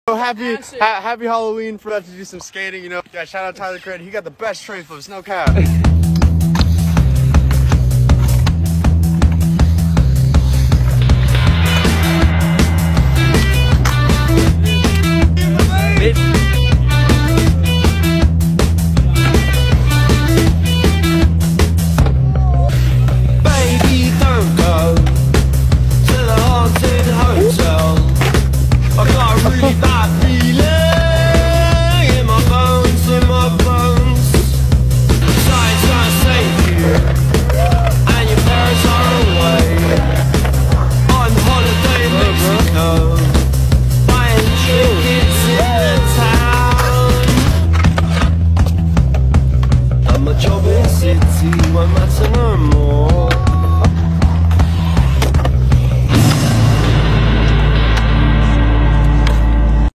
So happy Halloween for us to do some skating, you know. Yeah, shout out Tyler Craig. He got the best train flips, no cap.